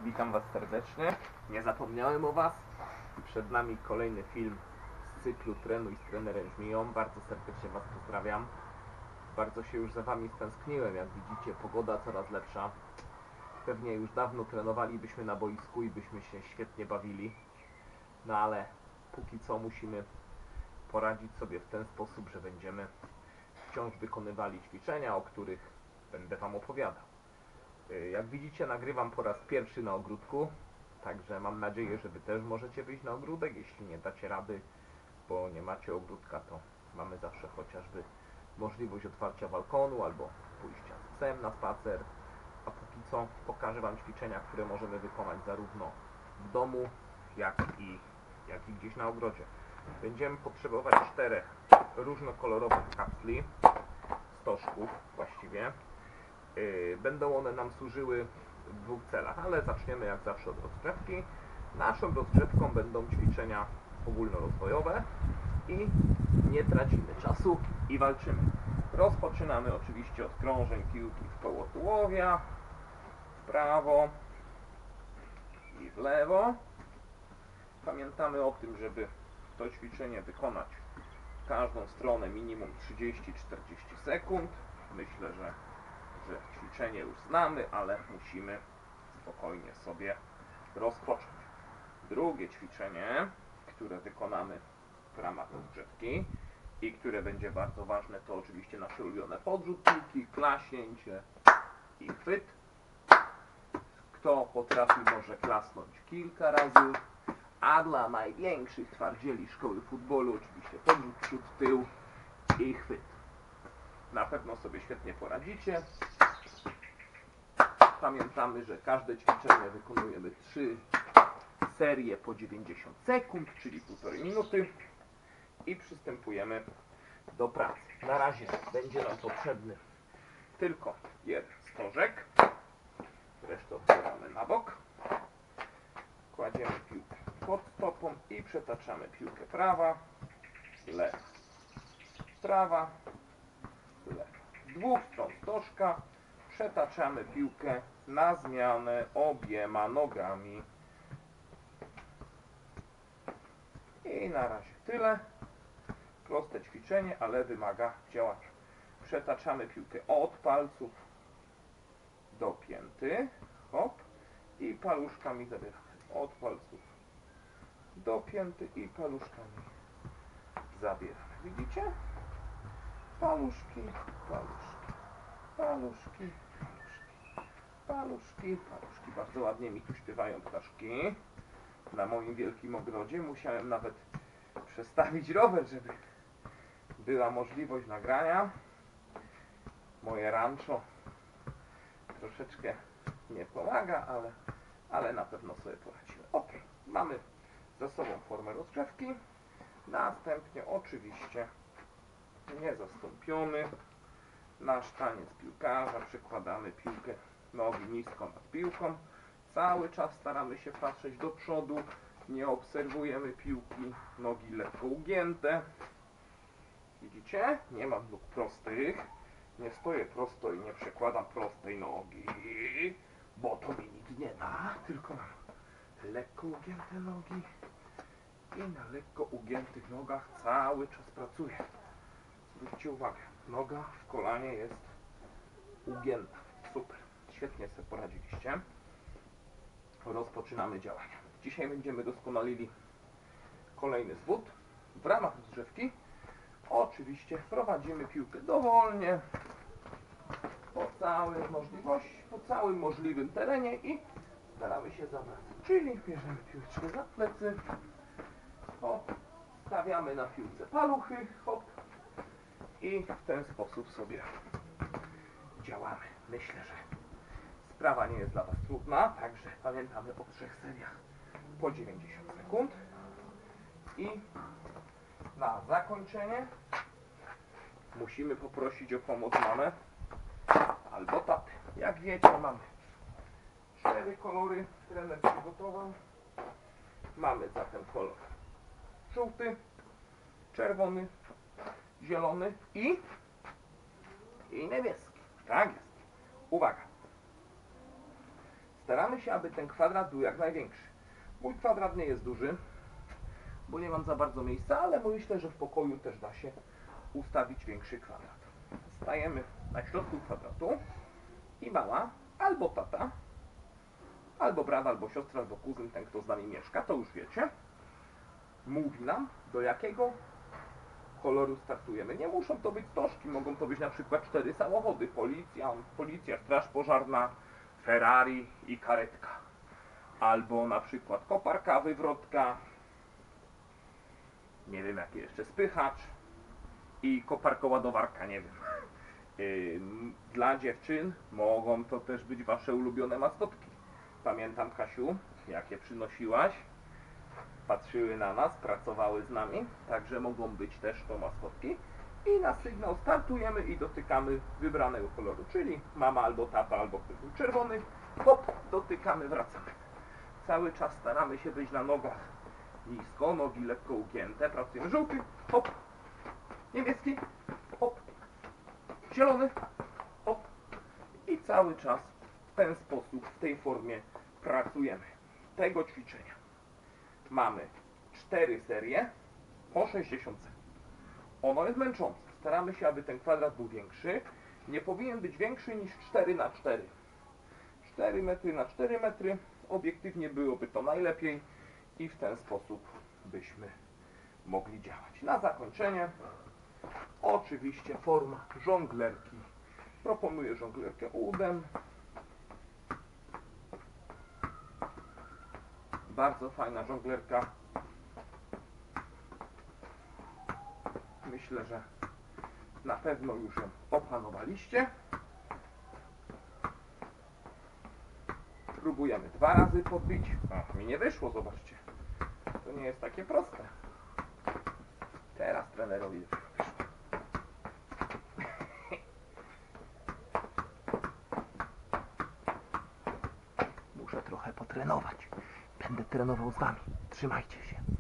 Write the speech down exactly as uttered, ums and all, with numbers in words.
Witam Was serdecznie. Nie zapomniałem o Was. Przed nami kolejny film z cyklu Trenuj z trenerem Żmiją. Bardzo serdecznie Was pozdrawiam. Bardzo się już za Wami stęskniłem. Jak widzicie, pogoda coraz lepsza. Pewnie już dawno trenowalibyśmy na boisku i byśmy się świetnie bawili. No ale póki co musimy poradzić sobie w ten sposób, że będziemy wciąż wykonywali ćwiczenia, o których będę Wam opowiadał. Jak widzicie, nagrywam po raz pierwszy na ogródku, także mam nadzieję, że Wy też możecie wyjść na ogródek. Jeśli nie dacie rady, bo nie macie ogródka, to mamy zawsze chociażby możliwość otwarcia balkonu albo pójścia z psem na spacer. A póki co pokażę Wam ćwiczenia, które możemy wykonać zarówno w domu, jak i, jak i gdzieś na ogrodzie. Będziemy potrzebować czterech różnokolorowych kapsli, stożków właściwie. Będą one nam służyły w dwóch celach, ale zaczniemy jak zawsze od rozgrzewki. Naszą rozgrzewką będą ćwiczenia ogólnorozwojowe i nie tracimy czasu i walczymy. Rozpoczynamy oczywiście od krążeń piłki w koło tułowia, w prawo i w lewo. Pamiętamy o tym, żeby to ćwiczenie wykonać w każdą stronę minimum trzydzieści do czterdziestu sekund. Myślę, że że ćwiczenie już znamy, ale musimy spokojnie sobie rozpocząć. Drugie ćwiczenie, które wykonamy w ramach rozgrzewki i które będzie bardzo ważne, to oczywiście nasze ulubione podrzut piłki, klaśnięcie i chwyt. Kto potrafi, może klasnąć kilka razy, a dla największych twardzieli szkoły futbolu oczywiście podrzut przód, tył i chwyt. Na pewno sobie świetnie poradzicie. Pamiętamy, że każde ćwiczenie wykonujemy trzy serie po dziewięćdziesiąt sekund, czyli półtorej minuty i przystępujemy do pracy. Na razie będzie nam potrzebny tylko jeden stożek. Resztę odkładamy na bok. Kładziemy piłkę pod stopą i przetaczamy piłkę prawa, lewa, prawa, lewa. Z dwóch stron stożka przetaczamy piłkę na zmianę obiema nogami. I na razie tyle. Proste ćwiczenie, ale wymaga działania. Przetaczamy piłkę od palców do pięty. Hop. I paluszkami zabieramy. Od palców do pięty i paluszkami zabieramy. Widzicie? Paluszki, paluszki, paluszki, paluszki, paluszki. Bardzo ładnie mi tu śpiewają ptaszki. Na moim wielkim ogrodzie musiałem nawet przestawić rower, żeby była możliwość nagrania. Moje rancho troszeczkę nie pomaga, ale, ale na pewno sobie poradzimy. Ok, mamy za sobą formę rozgrzewki. Następnie oczywiście niezastąpiony nasz taniec piłkarza. Przekładamy piłkę, nogi nisko nad piłką. Cały czas staramy się patrzeć do przodu. Nie obserwujemy piłki. Nogi lekko ugięte. Widzicie? Nie mam nóg prostych. Nie stoję prosto i nie przekładam prostej nogi, bo to mi nic nie da. Tylko mam lekko ugięte nogi. I na lekko ugiętych nogach cały czas pracuję. Zwróćcie uwagę, noga w kolanie jest ugięta. Super, świetnie sobie poradziliście. Rozpoczynamy działania. Dzisiaj będziemy doskonalili kolejny zwód. W ramach rozgrzewki oczywiście prowadzimy piłkę dowolnie, po całej możliwości, po całym możliwym terenie i staramy się zawracać. Czyli bierzemy piłeczkę za plecy, hop, stawiamy na piłce paluchy, hop, i w ten sposób sobie działamy. Myślę, że sprawa nie jest dla Was trudna, także pamiętamy o trzech seriach po dziewięćdziesiąt sekund. I na zakończenie musimy poprosić o pomoc mamę albo tatę. Jak wiecie, mamy cztery kolory, trener przygotował. Mamy zatem kolor żółty, czerwony, zielony i, i niebieski. Tak jest. Uwaga. staramy się, aby ten kwadrat był jak największy. Mój kwadrat nie jest duży, bo nie mam za bardzo miejsca, ale myślę, że w pokoju też da się ustawić większy kwadrat. Stajemy na środku kwadratu i mama, albo tata, albo brat, albo siostra, albo kuzyn, ten kto z nami mieszka, to już wiecie, mówi nam, do jakiego koloru startujemy. Nie muszą to być stożki, mogą to być na przykład cztery samochody, policja, policja, straż pożarna, Ferrari i karetka. Albo na przykład koparka, wywrotka, nie wiem jakie jeszcze, spychacz i koparko-ładowarka, nie wiem. Dla dziewczyn mogą to też być wasze ulubione maskotki. Pamiętam, Kasiu, jakie przynosiłaś, patrzyły na nas, pracowały z nami, także mogą być też to maskotki. I na sygnał startujemy i dotykamy wybranego koloru, czyli mama albo tata, albo ktoś był czerwony, hop, dotykamy, wracamy. Cały czas staramy się być na nogach nisko, nogi lekko ugięte, pracujemy żółty, hop, niebieski, hop, zielony, hop i cały czas w ten sposób, w tej formie pracujemy. Tego ćwiczenia mamy cztery serie po sześćdziesiąt sekund. Ono jest męczące. Staramy się, aby ten kwadrat był większy. Nie powinien być większy niż cztery na cztery. cztery metry na cztery metry. Obiektywnie byłoby to najlepiej i w ten sposób byśmy mogli działać. Na zakończenie oczywiście forma żonglerki. Proponuję żonglerkę udem. Bardzo fajna żonglerka. Myślę, że na pewno już ją opanowaliście. Próbujemy dwa razy podbić. O, mi nie wyszło, zobaczcie. To nie jest takie proste. Teraz trenerowi wyszło. Muszę trochę potrenować. Będę trenował z wami. Trzymajcie się.